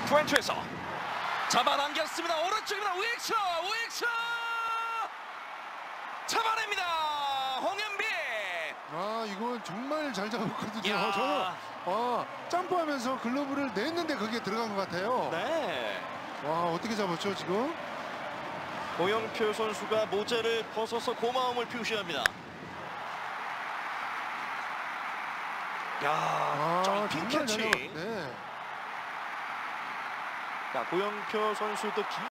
투앤투에서 잡아당겼습니다. 오른쪽입니다. 우익수 잡아냅니다. 홍현빈. 아, 이건 정말 잘 잡았거든요. 야. 저는 점프하면서 글러브를 냈는데 그게 들어간 것 같아요. 네. 와, 어떻게 잡았죠 지금? 고영표 선수가 모자를 벗어서 고마움을 표시합니다. 야, 점핑 정말 잘 캐치. 잡았- 네. 자, 고영표 선수도